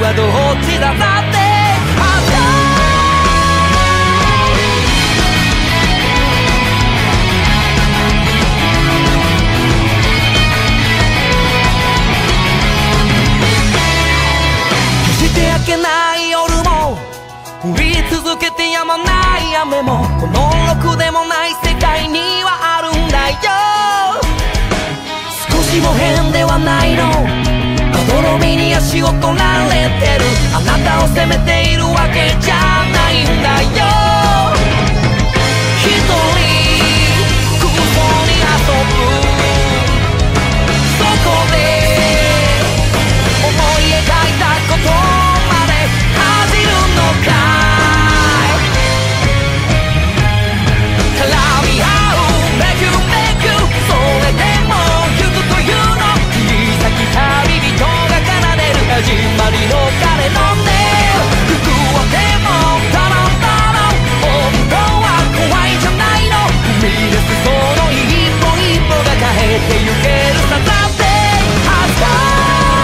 はどっちだだって決して明けない夜も降り続けて止まない雨もこのろくでもない世界にはあるんだよ。少しも変ではないのまどろみに足を取られてるあなたを責めているわけじゃないんだよ。一人空想に遊ぶそこで思い描いたことまで恥じるのかい。絡み合うめくめくそれでも行くというの小さき旅人が奏でる始まりの彼の音服をでもタランタラン本当は怖いじゃないの踏み出すその一歩一歩が変えてゆけるさだってはずだ。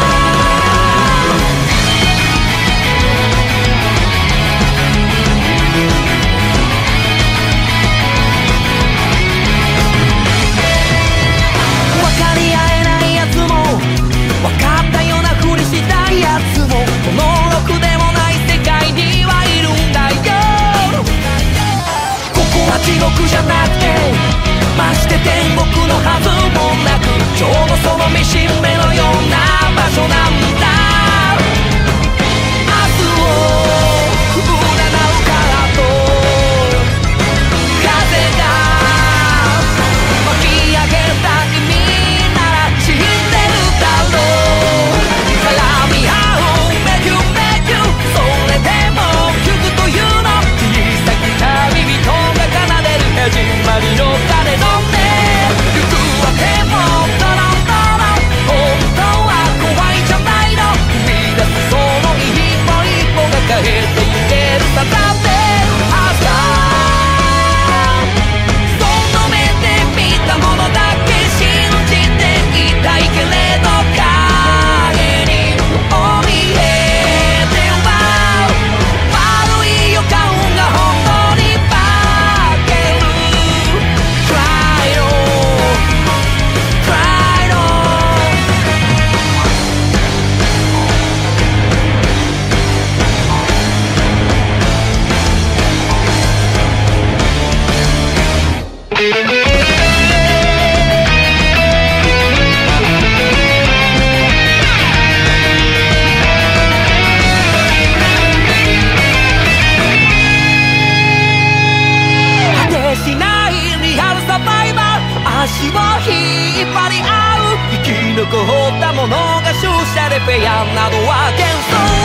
分かったようなふりしたいやつもこのろくでもない世界にはいるんだよ。ここは地獄じゃなくてまして天国のはずもなくちょうどその見しめのような場所なんだ。明日を占うからと風が巻き上げた意味なら知ってるだろう。始まりの彼のね行くわけもタランタラン本当は怖いじゃないの踏み出すその一歩一歩が変えてゆけるさだって明日その目で見たものだけ信じていたいけれど影に怯えては悪い予感が本当に足を引っ張り合う生き残ったものが勝者でフェアなどは幻想